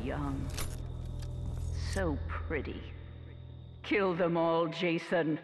young. So pretty. Kill them all, Jason.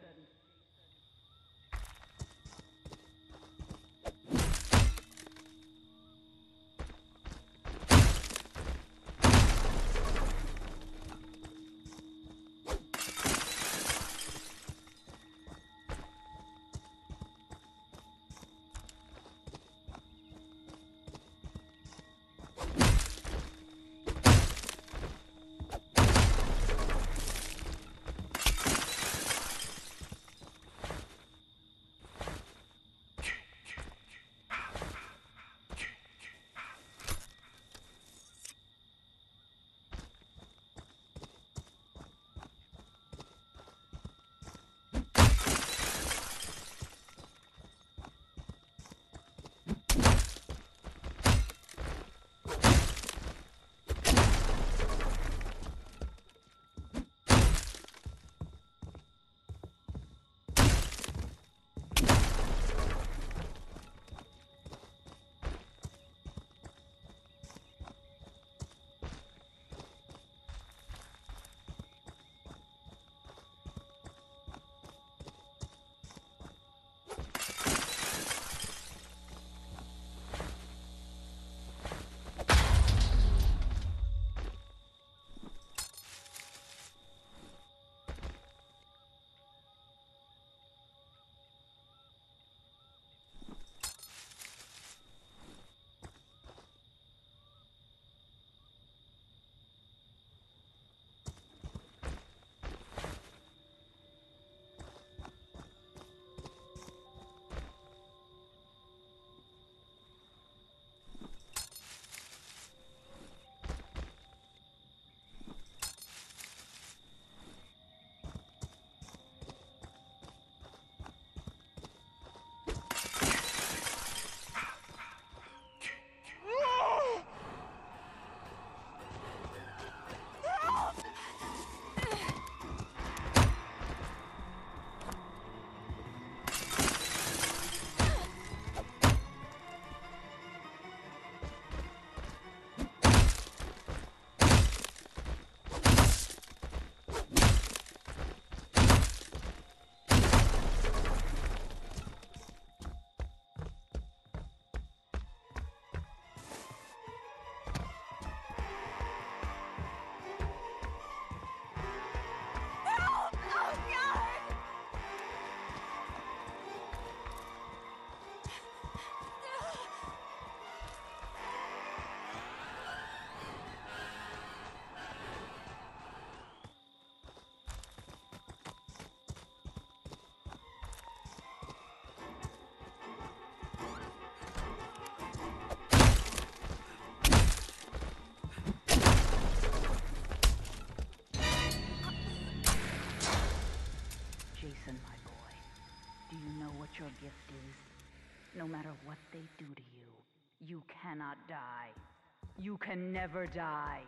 Jason, my boy, do you know what your gift is? No matter what they do to you, you cannot die. You can never die.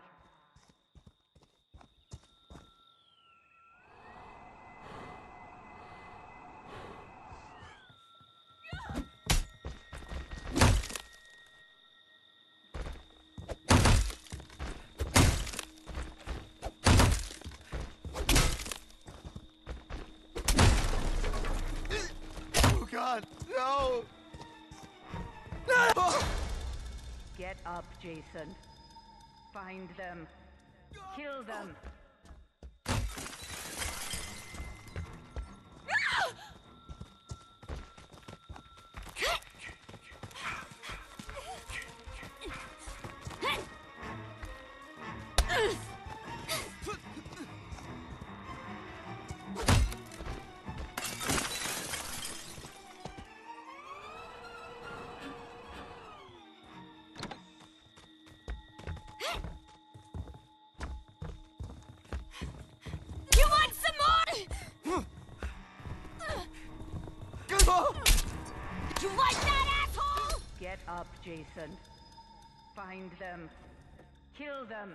God, no! No! Get up, Jason. Find them. Kill them. You like that, asshole? Get up, Jason. Find them. Kill them.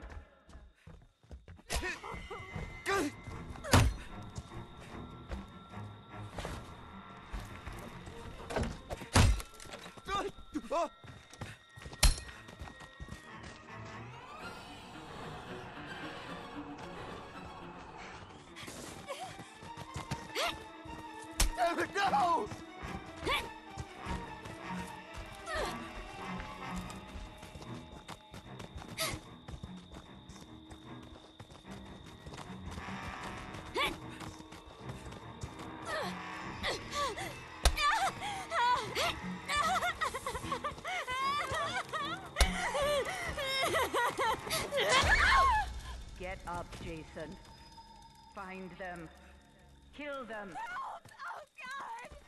up, Jason. Find them. Kill them. Help! Oh, God!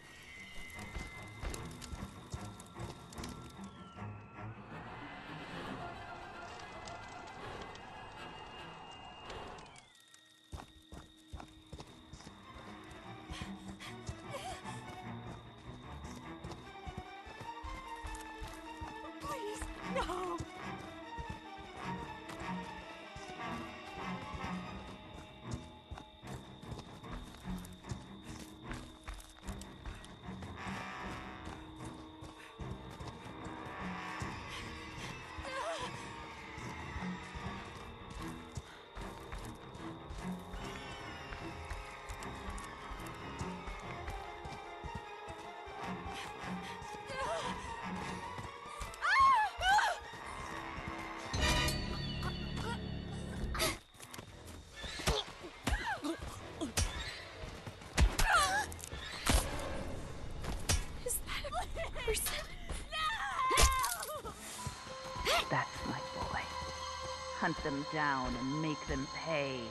Please, no! Is that a person? No! That's my boy. Hunt them down and make them pay.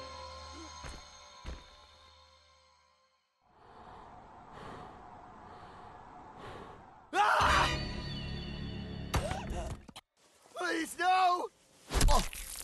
Please, no! Oh.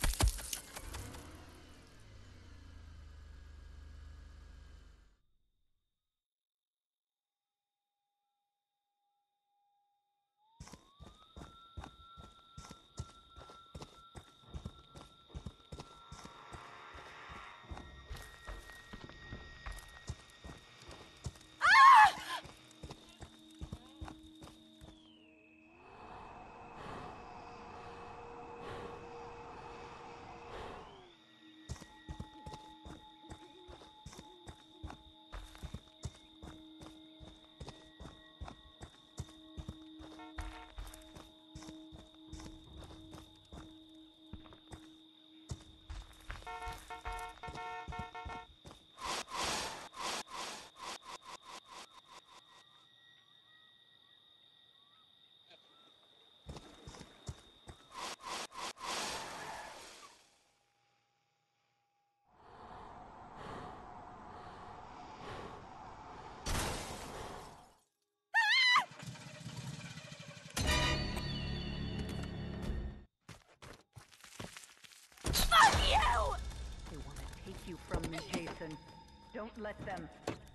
Fuck you! They want to take you from me, Jason. Don't let them.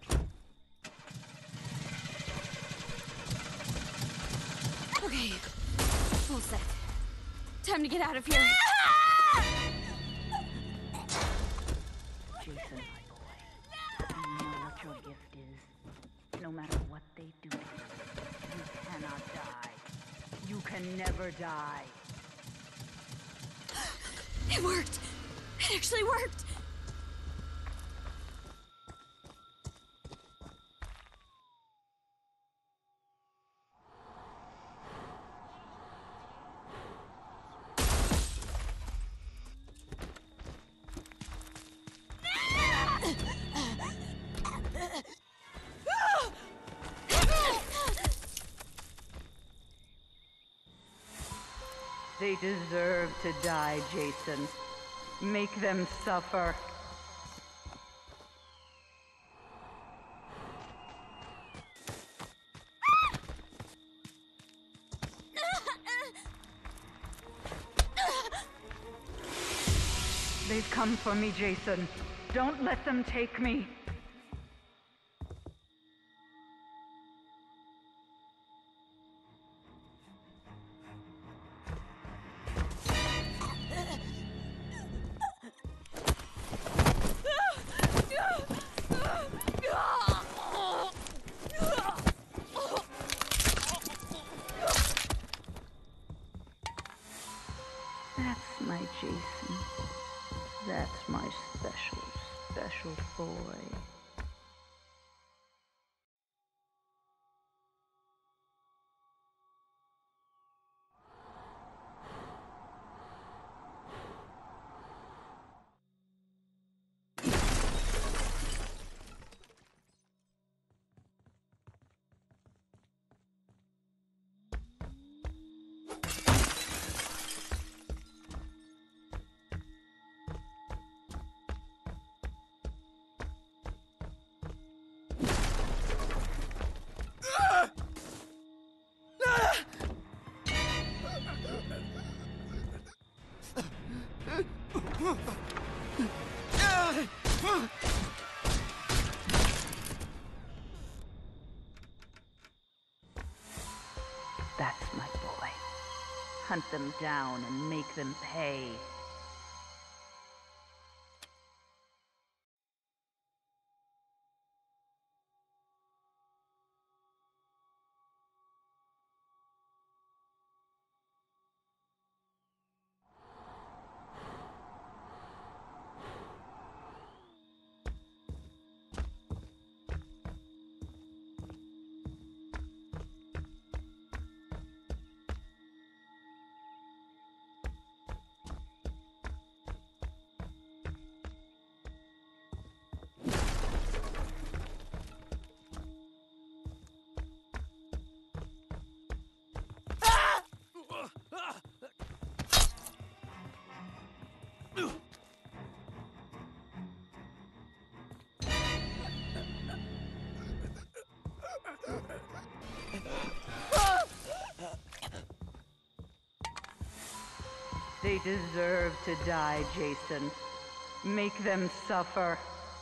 Okay, full set. Time to get out of here. Jason, my boy. Do you know what your gift is? No matter what they do to you, you cannot die. You can never die. It worked! It actually worked! They deserve to die, Jason. Make them suffer. They've come for me, Jason. Don't let them take me. That's my Jason. That's my special, special boy. hunt them down and make them pay. They deserve to die, Jason. Make them suffer.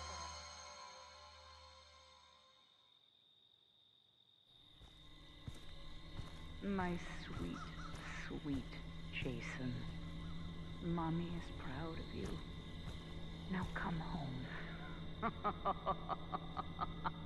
My sweet, sweet Jason. Mommy is proud of you. Now come home.